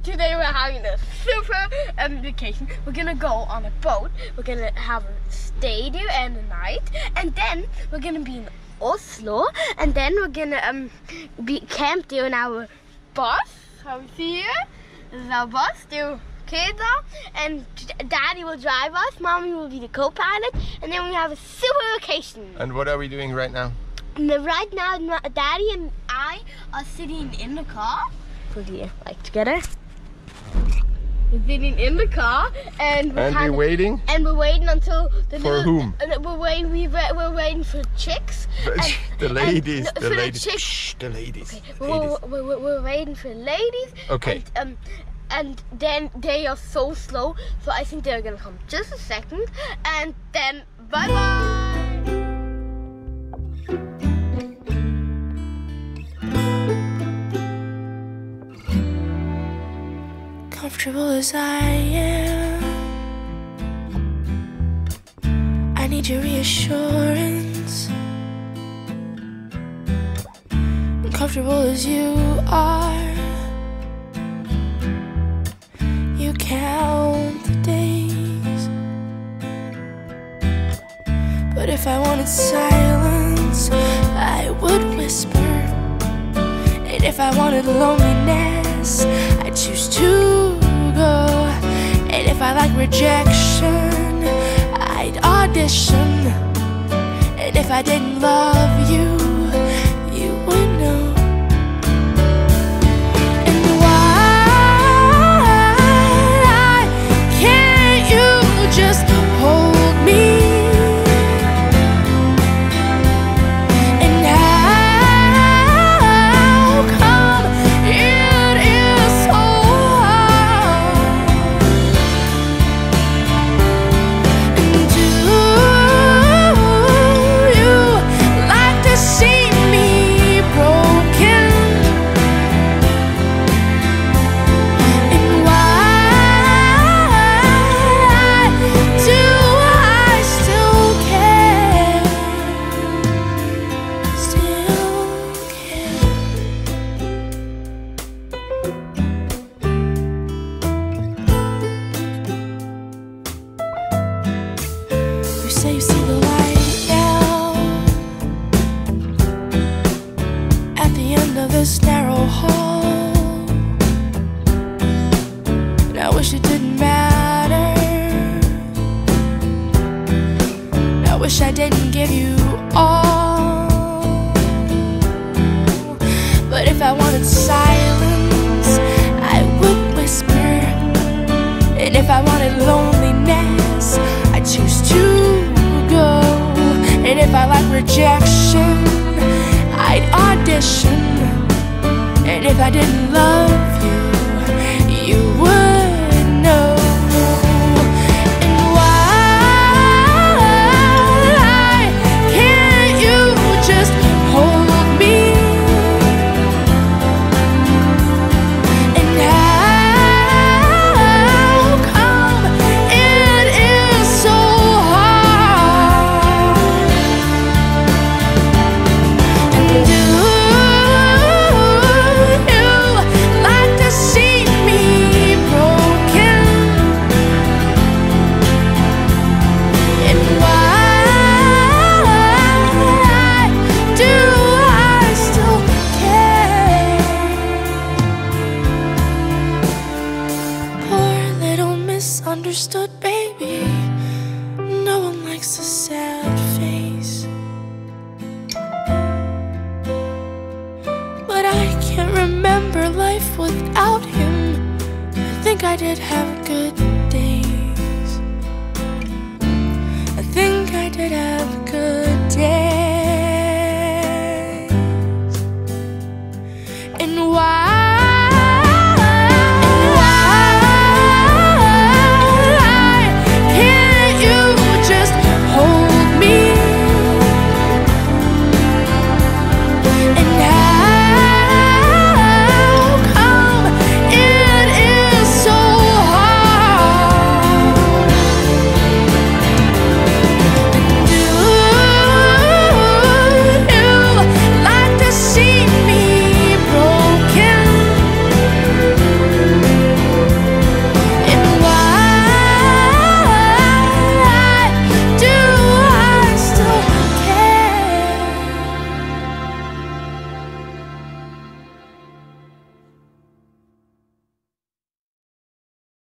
Today we're having a super vacation. We're gonna go on a boat. We're gonna have a stay there and a night, and then we're gonna be in Oslo, and then we're gonna be camped there in our bus. How we see here? This is our bus. There, kids are, and Daddy will drive us. Mommy will be the co-pilot, and then we have a super vacation. And what are we doing right now? Right now, Daddy and I are sitting in the car. Put here, like together. We're sitting in the car, and we're waiting. And we're waiting until the for whom? We're waiting for chicks. The ladies. The ladies. Shh, the ladies. Okay. We're waiting for the ladies. Okay. And then they are so slow, so I think they're gonna come just a second, and then bye bye. Comfortable as I am, I need your reassurance. Comfortable as you are, you count the days. But if I wanted silence, I would whisper. And if I wanted loneliness, I'd choose to go. And if I like rejection, I'd audition. And if I didn't love you, you would know. And why can't you just hold me? And how come it is so hard? And do you like to see me broken? And why do I still care? Still care. You say you see the light now at the end of this narrow hall, and I wish it didn't matter. And I wish I didn't give you all. But if I wanted silence, I would whisper. And if I wanted loneliness, I'd choose to go. And if I like rejection, I'd audition. And if I didn't love you, you would know. And why can't you just hold me? And how come it is so hard? And do you like to see me broken? And why do I still care? Poor little misunderstood baby, no one likes a sad face. But I can't remember life without him. I think I did have good